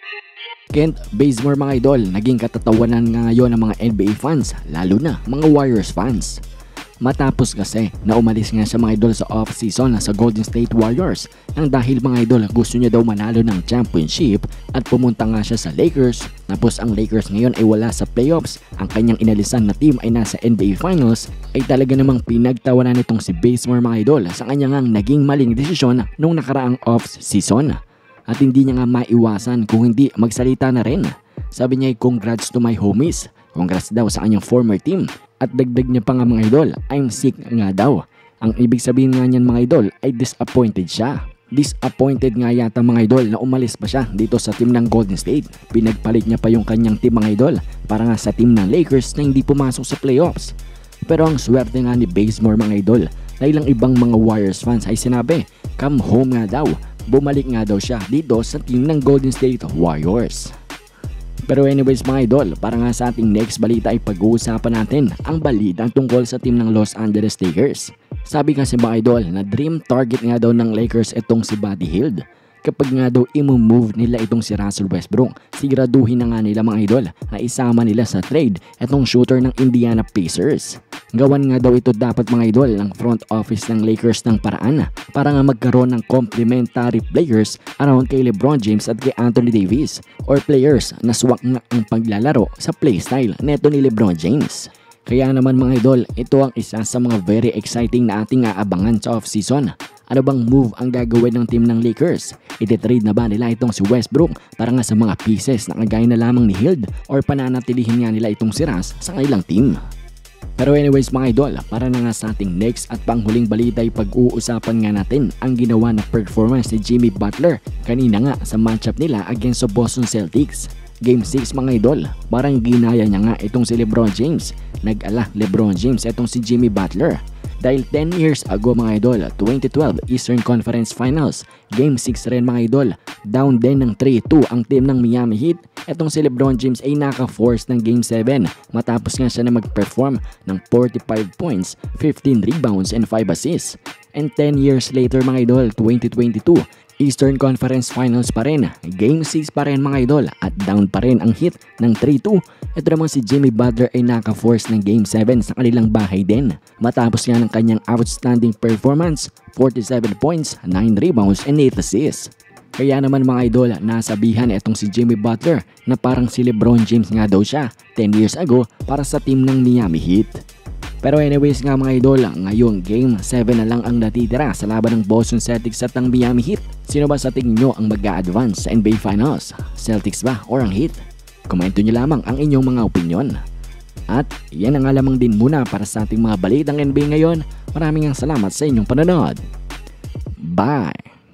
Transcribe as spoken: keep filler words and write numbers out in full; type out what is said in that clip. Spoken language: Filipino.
Kent Bazemore mga idol, naging katatawanan nga ngayon ng mga N B A fans, lalo na mga Warriors fans. Matapos kasi na umalis nga siya mga idol sa off-season sa Golden State Warriors nang dahil mga idol gusto niya daw manalo ng championship at pumunta nga siya sa Lakers. Tapos ang Lakers ngayon ay wala sa playoffs, ang kanyang inalisan na team ay nasa N B A Finals, ay talaga namang pinagtawanan nitong si Bazemore mga idol sa kanyang naging maling desisyon nung nakaraang off-season. At hindi niya nga maiwasan kung hindi magsalita na rin. Sabi niya ay congrats to my homies, congrats daw sa kanyang former team. At dagdag niya pa nga mga idol, I'm sick nga daw. Ang ibig sabihin nga niyan mga idol ay disappointed siya. Disappointed nga yata mga idol na umalis pa siya dito sa team ng Golden State. Pinagpalit niya pa yung kanyang team mga idol para nga sa team ng Lakers na hindi pumasok sa playoffs. Pero ang swerte nga ni Bazemore mga idol na ilang ibang mga Warriors fans ay sinabi, come home nga daw. Bumalik nga daw siya dito sa team ng Golden State Warriors. Pero anyways mga idol, para nga sa ating next balita ay pag-uusapan natin ang balita tungkol sa team ng Los Angeles Lakers. Sabi kasi mga idol na dream target nga daw ng Lakers itong si Buddy Hield. Kapag nga daw i-move nila itong si Russell Westbrook, siguraduhin na nga nila mga idol na isama nila sa trade itong shooter ng Indiana Pacers. Gawan nga daw ito dapat mga idol ng front office ng Lakers ng paraan para nga magkaroon ng complementary players around kay LeBron James at kay Anthony Davis, or players na swak nga ang paglalaro sa playstyle neto ni LeBron James. Kaya naman mga idol, ito ang isa sa mga very exciting na ating aabangan sa off-season. Ano bang move ang gagawin ng team ng Lakers? Ititrade na ba nila itong si Westbrook para nga sa mga pieces na kagaya na lamang ni Hield, or pananatilihin nga nila itong si Russ sa kanilang team? Pero anyways mga idol, para na nga sa ating next at panghuling balita ay pag-uusapan nga natin ang ginawa na performance ni Jimmy Butler kanina nga sa matchup nila against sa Boston Celtics. Game six mga idol, parang ginaya niya nga itong si LeBron James. Nag-ala LeBron James itong si Jimmy Butler. Dahil ten years ago mga idol, twenty twelve Eastern Conference Finals, Game six rin mga idol, down din ng three two ang team ng Miami Heat. Etong si LeBron James ay naka-force ng Game seven matapos nga siya na mag-perform ng forty-five points, fifteen rebounds and five assists. And ten years later mga idol, twenty twenty-two, Eastern Conference Finals pa rin, Game six pa rin mga idol at down pa rin ang Heat ng three two. Ito naman si Jimmy Butler ay naka-force ng Game seven sa kanilang bahay din. Matapos nga ng kanyang outstanding performance, forty-seven points, nine rebounds and eight assists. Kaya naman mga idol, nasabihan itong si Jimmy Butler na parang si LeBron James nga daw siya ten years ago para sa team ng Miami Heat. Pero anyways nga mga idol, ngayong Game seven na lang ang natitira sa laban ng Boston Celtics at ng Miami Heat. Sino ba sa tingin nyo ang mag-a-advance sa N B A Finals? Celtics ba or ang Heat? Komento nyo lamang ang inyong mga opinyon. At yan ang alamang din muna para sa ating mga balitang N B A ngayon. Maraming ang salamat sa inyong panonood. Bye!